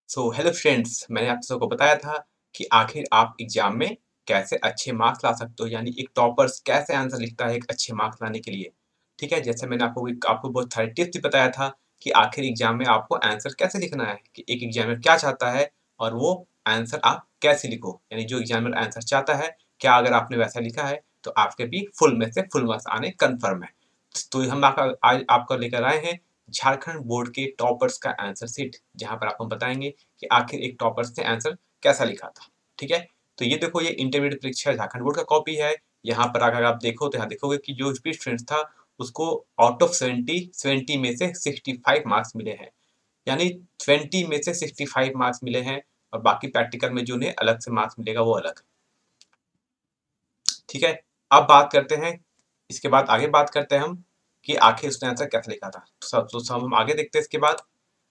Hello friends, मैंने आप सबको बताया था कि आखिर आप एग्जाम में कैसे अच्छे मार्क्स ला सकते हो, यानी एक टॉपर्स कैसे आंसर लिखता है एक अच्छे मार्क्स लाने के लिए। ठीक है, जैसे मैंने आपको बहुत सारे टिप्स भी बताया था कि आखिर एग्जाम में आपको आंसर कैसे लिखना है, कि एक एग्जामिनर क्या चाहता है और वो आंसर आप कैसे लिखो, यानी जो एग्जामिनर आंसर चाहता है, क्या अगर आपने वैसा लिखा है तो आपके भी फुल में से फुल मार्क्स आने कन्फर्म है। तो हम आज आपको लेकर आए हैं झारखंड बोर्ड के टॉपर्स का आंसर शीट, जहाँ पर आपको बताएंगे कि आखिर एक टॉपर्स ने आंसर कैसा लिखा था। ठीक है, तो ये देखो, ये इंटरमीडिएट परीक्षा झारखंड बोर्ड का कॉपी है। यहाँ पर अगर आप देखो तो यहाँ देखोगे कि जो भी स्टूडेंट था उसको आउट ऑफ 70 में से 65 मार्क्स मिले हैं, यानी 20 में से 65 मार्क्स मिले हैं, और बाकी प्रैक्टिकल में जो उन्हें अलग से मार्क्स मिलेगा वो अलग। ठीक है, अब बात करते हैं, इसके बाद आगे बात करते हैं हम कि आखिर उसने आंसर कैसे लिखा था। तो सब हम आगे देखते हैं। इसके बाद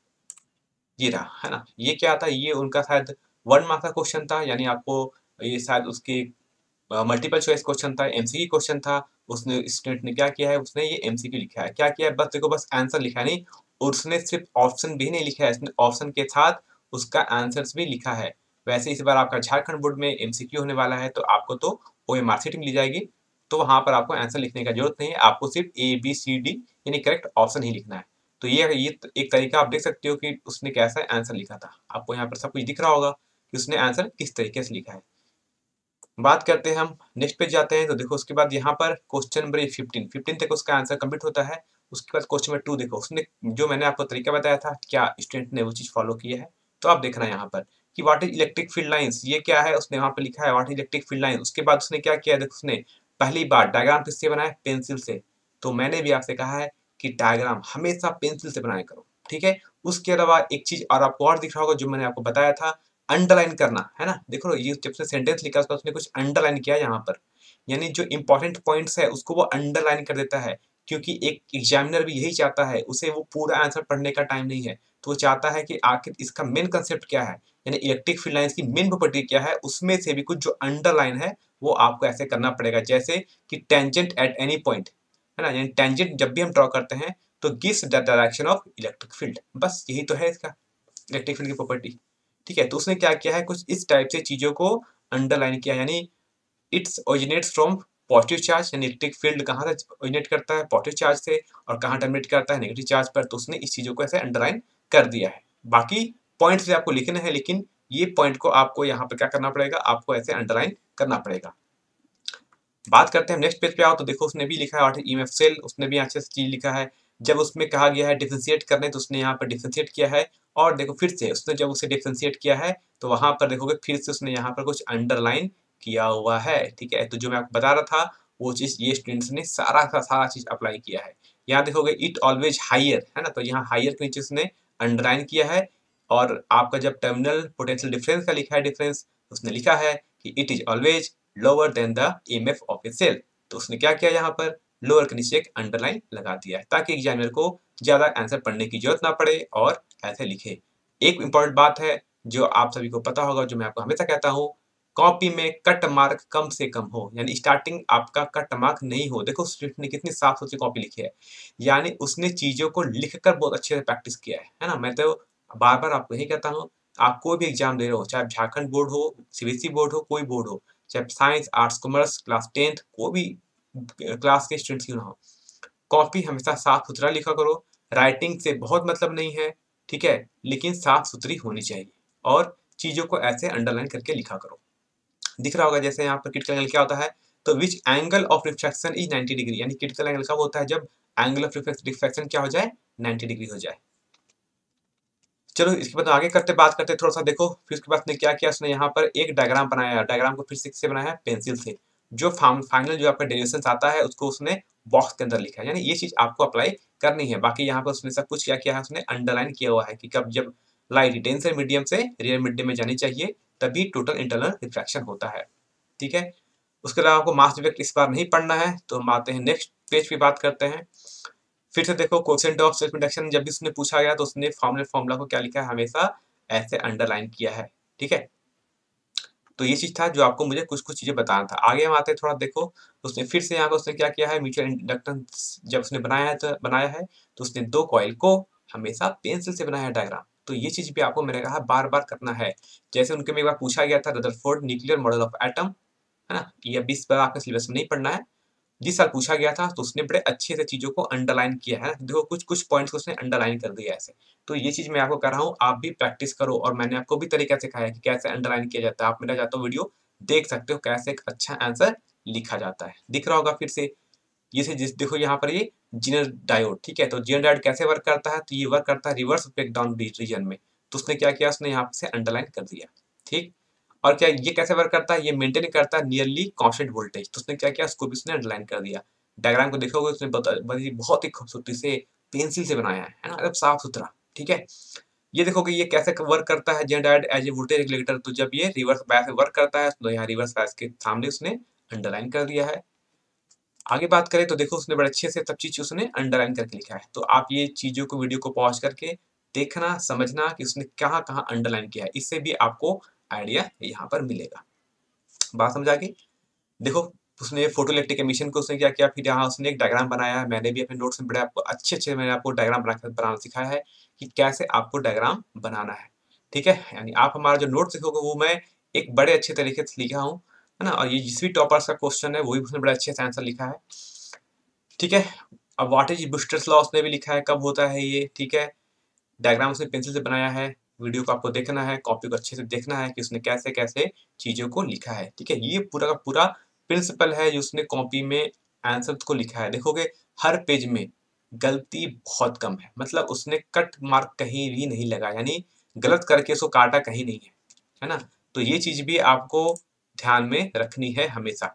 ये रहा, है ना, ये क्या था, ये उनका शायद 1 मार्क्स का क्वेश्चन था, यानी आपको ये शायद उसके मल्टीपल चॉइस क्वेश्चन था, एमसीक्यू क्वेश्चन था। उसने स्टूडेंट ने क्या किया है, उसने ये एमसीक्यू लिखा है। क्या किया है, बस देखो, बस आंसर लिखा नहीं, और उसने सिर्फ ऑप्शन भी नहीं लिखा है, उसने ऑप्शन के साथ उसका आंसर्स भी लिखा है। वैसे इस बार आपका झारखंड बोर्ड में एमसीक्यू होने वाला है, तो आपको तो ओएमआर शीट मिल जाएगी, तो वहां पर आपको आंसर लिखने का जरूरत नहीं है, आपको सिर्फ ABCD यानी करेक्ट ऑप्शन ही लिखना है। तो ये एक तरीका आप देख सकते हो कि उसने कैसा आंसर लिखा था। आपको यहाँ पर सब कुछ दिख रहा होगा कि उसने आंसर किस तरीके से लिखा है। बात करते हैं, हम नेक्स्ट पेज जाते हैं, तो देखो उसके बाद यहाँ पर क्वेश्चन नंबर 15 तक उसका आंसर कंप्लीट होता है। उसके बाद क्वेश्चन नंबर 2 देखो, उसने जो मैंने आपको तरीका बताया था, क्या स्टूडेंट ने वो चीज फॉलो किया है। तो आप देखना यहाँ पर कि what is electric field lines, ये क्या है, उसने वहां पर लिखा है what is electric field line. उसके बाद उसने क्या किया, देखो उसने पहली बार डायग्राम किससे बनाया, पेंसिल से। तो मैंने भी आपसे कहा है कि डायग्राम हमेशा पेंसिल से बनाया करो। ठीक है, उसके अलावा एक चीज और आपको और दिख रहा होगा, जो मैंने आपको बताया था, अंडरलाइन करना, है ना। देखो ये जब से सेंटेंस लिखा उसने कुछ अंडरलाइन किया यहाँ पर, यानी जो इंपॉर्टेंट पॉइंट्स है उसको वो अंडरलाइन कर देता है, क्योंकि एक एग्जामिनर भी यही चाहता है, उसे वो पूरा आंसर पढ़ने का टाइम नहीं है, तो वो चाहता है कि आखिर इसका मेन कंसेप्ट क्या है, यानी इलेक्ट्रिक फील्ड लाइंस की मेन प्रॉपर्टी क्या है, उसमें से भी कुछ जो अंडरलाइन है वो आपको ऐसे करना पड़ेगा, जैसे कि टेंजेंट एट एनी पॉइंट, है ना, यानी टेंजेंट जब भी हम ड्रॉ करते हैं तो gives the direction of electric field, बस यही तो है इसका इलेक्ट्रिक फील्ड की प्रॉपर्टी। ठीक है, तो उसने क्या किया है, कुछ इस टाइप से चीजों को अंडरलाइन किया, यानी its originates from positive charge, यानी इलेक्ट्रिक फील्ड कहाँ से ओरिजिनेट करता है, पॉजिटिव चार्ज से, और कहाँ टर्मिनेट करता है, नेगेटिव चार्ज पर। तो उसने इस चीजों को ऐसे अंडरलाइन कर दिया है। बाकी पॉइंट से आपको लिखना है, लेकिन ये पॉइंट को आपको यहाँ पर क्या करना पड़ेगा, आपको ऐसे अंडरलाइन करना पड़ेगा। बात करते हैं नेक्स्ट पेज पे आओ, तो देखो उसने भी लिखा है ईएमएफ सेल, उसने भी अच्छे से चीज लिखा है। जब उसमें कहा गया है डिफरेंशिएट करने, तो उसने यहाँ पर डिफरेंशिएट किया है। और देखो फिर से उसने जब उसे डिफरेंशिएट किया है, तो वहां पर देखोगे फिर से उसने यहाँ पर कुछ अंडरलाइन किया हुआ है। ठीक है, तो जो मैं आपको बता रहा था वो चीज ये स्टूडेंट्स ने सारा का सारा चीज अप्लाई किया है। यहाँ देखोगे इट ऑलवेज हायर, है ना, तो यहाँ हायर के नीचे उसने अंडरलाइन किया है। और आपका जब टर्मिनल पोटेंशियल डिफरेंस का लिखा है डिफरेंस, उसने लिखा है कि it is always lower than the EMF of a cell. तो उसने क्या किया, यहाँ पर लोअर के नीचे एक अंडरलाइन लगा दिया है, ताकि एग्जामिनर को ज्यादा आंसर पढ़ने की जरूरत ना पड़े और ऐसे लिखे। एक इंपॉर्टेंट बात है जो आप सभी को पता होगा, जो मैं आपको हमेशा कहता हूँ, कॉपी में कट मार्क कम से कम हो, यानी स्टार्टिंग आपका कट मार्क नहीं हो। देखो स्टूडेंट ने कितनी साफ सुथरी कॉपी लिखी है, यानी उसने चीजों को लिखकर बहुत अच्छे से प्रैक्टिस किया है ना। मैं तो बार बार आपको यही कहता हूँ, आप कोई भी एग्जाम दे रहे हो, चाहे झारखंड बोर्ड हो, सीबीएसई बोर्ड हो, कोई बोर्ड हो, चाहे science arts commerce class 10th कोई भी क्लास के स्टूडेंट्स क्यों ना हो, कॉपी हमेशा साफ सुथरा लिखा करो। राइटिंग से बहुत मतलब नहीं है, ठीक है, लेकिन साफ सुथरी होनी चाहिए, और चीजों को ऐसे अंडरलाइन करके लिखा करो। दिख रहा होगा जैसे यहाँ पर क्रिटिकल एंगल क्या होता है, तो which angle of refraction is 90 degree, यानी क्रिटिकल एंगल कब होता है, जब एंगल ऑफ रिफ्रैक्शन क्या हो जाए, 90 डिग्री हो जाए। चलो इसके बाद आगे करते बात करते थोड़ा सा देखो, फिर उसके बाद उसने क्या किया, उसने यहाँ पर एक डायग्राम बनाया, डायग्राम को फिर से बनाया है पेंसिल से। जो फाइनल जो आपका डेरिवेशन आता है उसको उसने बॉक्स के अंदर लिखा है, यानी ये चीज आपको अप्लाई करनी है। बाकी यहाँ पर उसने सब कुछ क्या किया है, उसने अंडरलाइन किया हुआ है कि कब जब लाइट डेंसर मीडियम से रियल मीडियम में जानी चाहिए, तभी टोटल इंटरनल रिफ्रैक्शन होता है। ठीक है, उसके अलावा आपको मास डिफेक्ट इस बार नहीं पढ़ना है, तो हम आते हैं नेक्स्ट पेज पे बात करते हैं। फिर से देखो कोएफिशिएंट ऑफ सेल्फ इंडक्शन जब भी उसने पूछा गया तो उसने फॉर्मूला को क्या लिखा है, हमेशा ऐसे अंडरलाइन किया है। ठीक है, तो ये चीज था जो आपको मुझे कुछ कुछ चीजें बताना था। आगे हम आते हैं, थोड़ा देखो उसने फिर से यहाँ पर उसने क्या किया है, म्यूचुअल इंडक्टेंस जब उसने बनाया है तो उसने दो कॉइल को हमेशा पेंसिल से बनाया है डायग्राम। तो ये चीज भी आपको मैंने कहा बार बार करना है। जैसे उनके में एक बार पूछा गया था Rutherford nuclear model of atom, है ना, ये अभी इस बार आपके सिलेबस में नहीं पढ़ना है। जिस साल पूछा गया था तो उसने बड़े अच्छे से चीजों को अंडरलाइन किया है। देखो कुछ कुछ पॉइंट्स को उसने अंडरलाइन कर दिया ऐसे। तो ये चीज मैं आपको कर रहा हूँ, आप भी प्रैक्टिस करो और मैंने आपको भी तरीका सिखाया कि कैसे अंडरलाइन किया जाता है। आप मेरा जाता वीडियो देख सकते हो कैसे एक अच्छा आंसर लिखा जाता है। दिख रहा होगा फिर से, ये से जिस देखो यहाँ पर ये जीनर डायोड, ठीक है। तो जीनर डायोड कैसे वर्क करता है, तो ये वर्क करता है रिवर्स ब्रेकडाउन रीजन में। तो उसने क्या किया, उसने यहाँ से अंडरलाइन कर दिया, ठीक। और क्या ये कैसे वर्क करता है, ये मेंटेन करता है नियरली कांस्टेंट वोल्टेज। तो उसने क्या किया, उसको भी उसने अंडरलाइन कर दिया। डायग्राम को देखोगे उसने बहुत ही खूबसूरती से पेंसिल से बनाया है ना, एकदम साफ सुथरा, ठीक है। ये देखोगे ये कैसे वर्क करता है Zener diode as a voltage regulator. तो जब ये रिवर्स बायस में वर्क करता है तो यहाँ रिवर्स बायस के सामने उसने अंडरलाइन कर दिया है। आगे बात करें तो देखो उसने बड़े अच्छे से सब चीज उसने अंडरलाइन करके लिखा है। तो आप ये चीजों को वीडियो को पॉज करके देखना समझना कि उसने कहाँ कहाँ अंडरलाइन किया है, इससे भी आपको आइडिया यहाँ पर मिलेगा। बात समझ आ गई। देखो उसने फोटो इलेक्ट्रिक एमिशन को उसने क्या किया, फिर यहाँ उसने एक डायग्राम बनाया है। मैंने भी अपने नोट्स में बड़े आपको अच्छे अच्छे मैंने आपको डायग्राम बनाना सिखाया है कि कैसे आपको डायग्राम बनाना है, ठीक है। यानी आप हमारा जो नोट्स लिखोगे वो मैं एक बड़े अच्छे तरीके से लिखा हूँ, है ना। और ये जिस भी टॉपर्स का क्वेश्चन है वही उसने बड़े अच्छे से आंसर लिखा है, ठीक है। अब व्हाट इज बूस्टर्स लॉ उसने भी लिखा है, कब होता है ये, ठीक है। डायग्राम उसने पेंसिल से बनाया है। वीडियो को आपको देखना है, कॉपी को अच्छे से देखना है कि उसने कैसे कैसे चीजों को लिखा है, ठीक है। ये पूरा का पूरा प्रिंसिपल है जो उसने कॉपी में आंसर को लिखा है। देखोगे हर पेज में गलती बहुत कम है, मतलब उसने कट मार्क कहीं भी नहीं लगा, यानी गलत करके उसको काटा कहीं नहीं है ना। तो ये चीज भी आपको ध्यान में रखनी है हमेशा।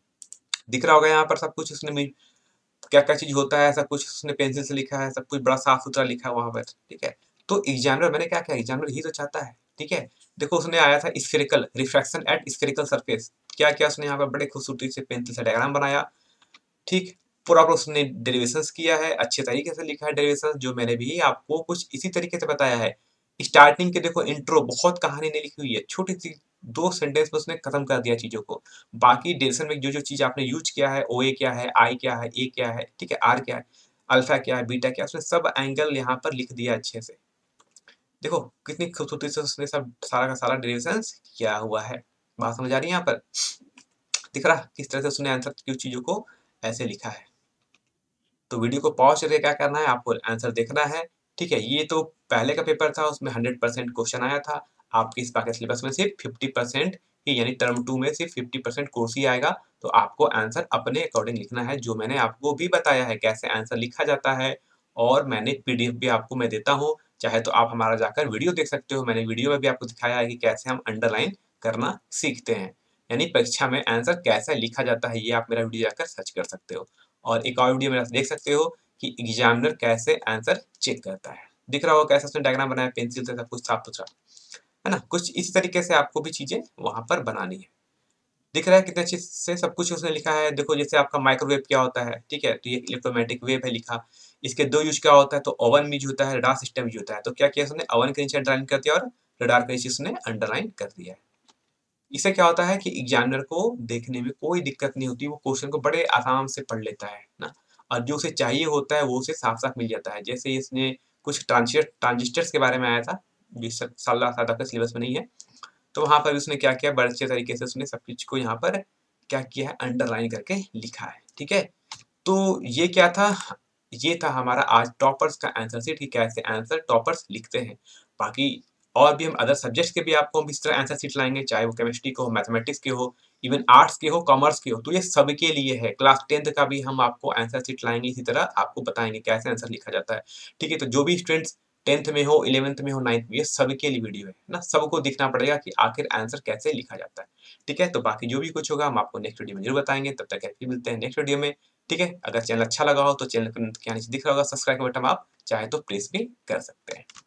दिख रहा होगा यहाँ पर सब कुछ उसने क्या क्या चीज होता है, सब कुछ उसने पेंसिल से लिखा है, सब कुछ बड़ा साफ सुथरा लिखा है वहां पर, ठीक है। तो एग्जामिनर मैंने क्या किया, एग्जामिनर ही तो चाहता है, ठीक है। देखो उसने आया था spherical refraction at spherical surface, क्या किया उसने यहाँ पर बड़े खूबसूरती से पेंसिल से डायग्राम बनाया, ठीक। पूरा उसने डेरिवेशंस किया है, अच्छे तरीके से लिखा है डेरिवेशंस, जो मैंने भी आपको कुछ इसी तरीके से बताया है। स्टार्टिंग के देखो इंट्रो बहुत कहानी नहीं लिखी हुई है, छोटी सी 2 सेंटेंस में उसने खत्म कर दिया चीजों को। बाकी डेरिवेशन में जो जो चीज आपने यूज किया है, ओ ए क्या है, आई क्या है, ए क्या है, ठीक है, आर क्या है, अल्फा क्या है, बीटा क्या है, उसने सब एंगल यहाँ पर लिख दिया अच्छे से। देखो कितनी खूबसूरती से उसने सब सारा का सारा डेरिवेशंस किया हुआ है। बात समझ आ रही है यहाँ पर, दिख रहा किस तरह से उसने आंसर की चीजों को ऐसे लिखा है। तो वीडियो को पॉज करके क्या करना है, आपको आंसर देखना है, ठीक है। ये तो पहले का पेपर था, उसमें 100% क्वेश्चन आया था। आपके इस बार के सिलेबस में सिर्फ 50% ही, यानी टर्म 2 में सिर्फ 50% कोर्स ही आएगा। तो आपको आंसर अपने अकॉर्डिंग लिखना है, जो मैंने आपको भी बताया है कैसे आंसर लिखा जाता है। और मैंने पीडीएफ भी आपको मैं देता हूँ, चाहे तो आप हमारा जाकर वीडियो देख सकते हो। मैंने वीडियो में भी आपको दिखाया है कि कैसे हम अंडरलाइन करना सीखते हैं, यानी परीक्षा में आंसर कैसे लिखा जाता है, ये आप मेरा वीडियो जाकर सर्च कर सकते हो। और एक और वीडियो में आप देख सकते हो कि एग्जामिनर कैसे आंसर चेक करता है। दिख रहा होगा कैसे उसने डायग्राम बनाया पेंसिल से, सब कुछ साफ सुथरा, है ना। कुछ इस तरीके से आपको भी चीजें वहां पर बनानी है। दिख रहा है कितने अच्छे से सब कुछ उसने लिखा है। देखो जैसे आपका माइक्रोवेव क्या होता है, ठीक है, तो ये इलेक्ट्रोमैग्नेटिक वेव है लिखा। इसके दो यूज क्या होता है, तो ओवन में यूज होता है, रडार सिस्टम यूज होता है। तो क्या किया उसने, ओवन के नीचे अंडरलाइन कर दिया और रडार के नीचे उसने अंडरलाइन कर दिया है। इससे क्या होता है कि एग्जामिनर को देखने में कोई दिक्कत नहीं होती, वो क्वेश्चन को बड़े आराम से पढ़ लेता है ना। और जो उसे चाहिए होता है वो उसे साफ साफ मिल जाता है। जैसे इसने कुछ ट्रांजिस्टर्स के बारे में आया था, जिस साल शायद आपके सिलेबस में नहीं है। तो वहां पर उसने क्या किया, बड़े अच्छे तरीके से उसने सब चीज को यहाँ पर क्या किया है, अंडरलाइन करके लिखा है, ठीक है। तो ये क्या था, ये था हमारा आज टॉपर्स का आंसर शीट कि कैसे आंसर टॉपर्स लिखते हैं। बाकी और भी हम अदर सब्जेक्ट्स के भी आपको हम इस तरह आंसर शीट लाएंगे, चाहे वो केमिस्ट्री के हो, मैथमेटिक्स के हो, इवन आर्ट्स के हो, कॉमर्स के हो। तो ये सबके लिए है। क्लास 10th का भी हम आपको आंसर शीट लाएंगे, इसी तरह आपको बताएंगे कैसे आंसर लिखा जाता है, ठीक है। तो जो भी स्टूडेंट्स 10th में हो, 11th में हो, 9th में, ये सबके लिए वीडियो है ना। सबको दिखना पड़ेगा कि आखिर आंसर कैसे लिखा जाता है, ठीक है। तो बाकी जो भी कुछ होगा हम आपको नेक्स्ट वीडियो में जरूर बताएंगे। तब तक फिर मिलते हैं नेक्स्ट वीडियो में, ठीक है। अगर चैनल अच्छा लगा हो तो चैनल के नीचे दिख रहा होगा सब्सक्राइब का बटन, आप चाहे तो प्रेस भी कर सकते हैं।